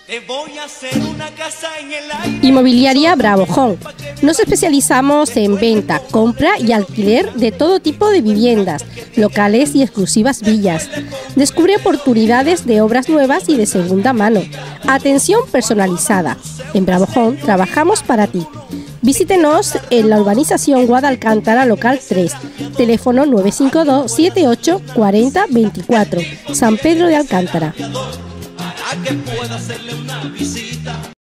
Te voy a hacer una casa en el aire. Inmobiliaria Bravo Home. Nos especializamos en venta, compra y alquiler de todo tipo de viviendas, locales y exclusivas villas. Descubre oportunidades de obras nuevas y de segunda mano. Atención personalizada. En Bravo Home trabajamos para ti. Visítenos en la urbanización Guadalcántara, local 3, teléfono 952 78 40 24, San Pedro de Alcántara. Para que pueda hacerle una visita.